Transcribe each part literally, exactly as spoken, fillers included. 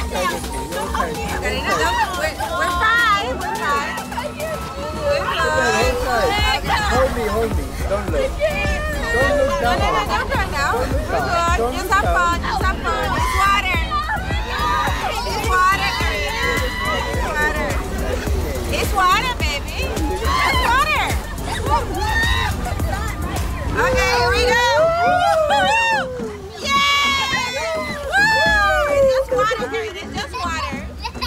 Karina, don't, we're, we're fine. We're fine. We're fine. Hold me, hold me. Don't look. Don't look No, down. no, no, don't go now. We're good. Don't Just look have down. fun. Just have fun. It's water. It's water, Karina. It's water. It's water, baby. It's water. Okay, here we go. Yay! Woo! It's just water, Karina. It's just water.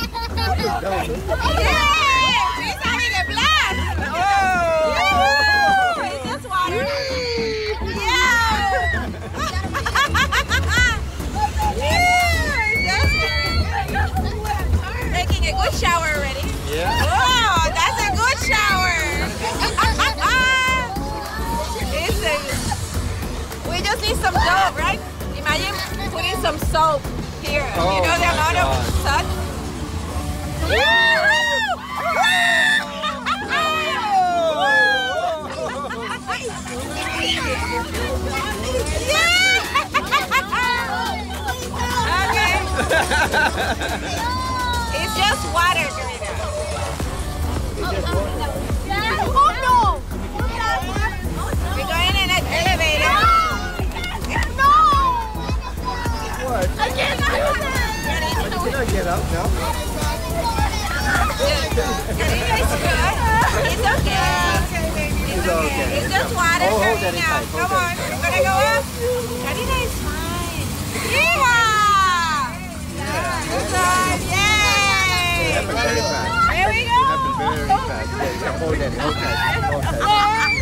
Yay! She's having a blast. Oh! It's just water. Taking a good shower already. Yeah. Oh, that's a good shower. It's a, we just need some soap, right? Imagine putting some soap here. Oh, you know the amount of sun? It's just water, Karina. Oh no! We're going in an elevator. No! What? I can't do You cannot get up now. Karina is good. It's okay. It's okay. It's just water, Oh, hold that Karina. inside. Hold Come that on. We're gonna go up. Karina is fine. Yeah! Good job. Yay! It happened very fast. Here we go. It happened very fast. Yeah, you can hold that. Hold that. Hold that.